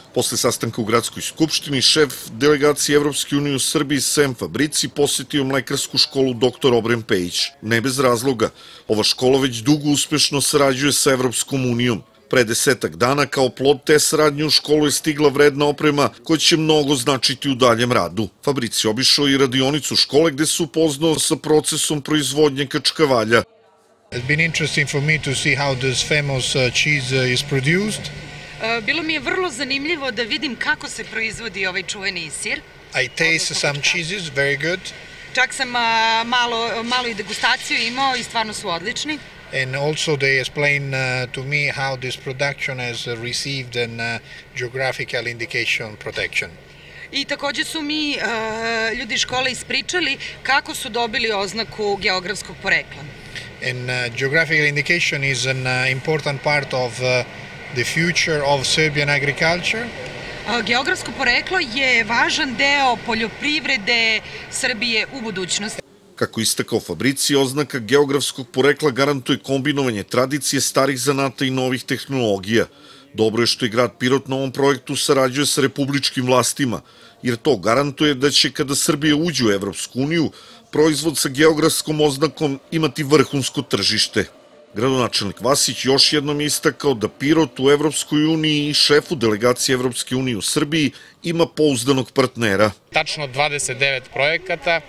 Posle sastanka u Gradskoj skupštini, šef delegacije Evropske unije u Srbiji Sem Fabrici posetio mlekarsku školu dr. Obren Pejić. Ne bez razloga, ova škola već dugo uspešno sarađuje sa Evropskom unijom. Pre 10 dana kao plod te saradnje u školu je stigla vredna oprema koja će mnogo značiti u daljem radu. Fabrici obišao i radionicu škole gde se upoznao sa procesom proizvodnje kačkavalja. It's been interesting for me to see how this famous cheese is produced. Bilo mi je vrlo zanimljivo da vidim kako se proizvodi ovaj čuveni sir. I taste some cheeses, very good. Čak sam malo i degustaciju imao i stvarno su odlični. And also they explain to me how this production has received an geographical indication protection. I takođe su mi ljudi škole ispričali kako su dobili oznaku geografskog porekla. And geographical indication is an important part of the future of Serbian agriculture. Geografsko poreklo je važan deo poljoprivrede Srbije u budućnosti. Kako istakao Fabrici, oznaka geografskog porekla garantuje kombinovanje tradicije starih zanata i novih tehnologija. Dobro je što i grad Pirot na ovom projektu sarađuje sa republičkim vlastima, jer to garantuje da će kada Srbija uđe u Evropsku uniju, proizvod sa geografskom oznakom imati vrhunsko tržište. Gradonačelnik Vasić još jednom istakao da Pirot u Evropskoj uniji i šefu delegacije Evropske unije u Srbiji ima pouzdanog partnera. Tačno 29 projekata,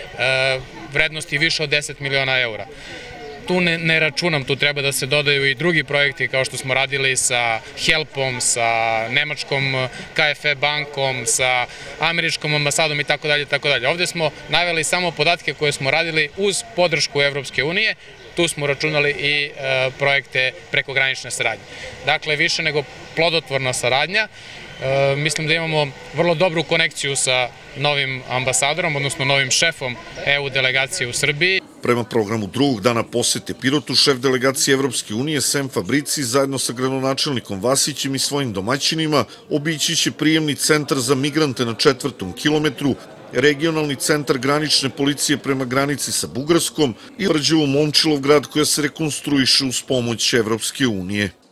vrednosti više od 10 miliona eura. Tu ne računam, tu treba da se dodaju i drugi projekti kao što smo radili sa Helpom, sa nemačkom KFE bankom, sa američkom ambasadom i tako dalje. Ovde smo naveli samo podatke koje smo radili uz podršku Evropske unije. Tu smo računali i projekte prekogranične saradnje. Dakle, više nego plodotvorna saradnja. Mislim da imamo vrlo dobru konekciju sa novim ambasadorom, odnosno novim šefom EU delegacije u Srbiji. Prema programu drugog dana posete Pirotu, šef delegacije Evropske unije Sem Fabrici zajedno sa gradonačelnikom Vasićem i svojim domaćinima obići će prijemni centar za migrante na 4. kilometru, regionalni centar granične policije prema granici sa Bugarskom i Rđevo Momčilovgrad koja se rekonstruiše uz pomoć Evropske unije.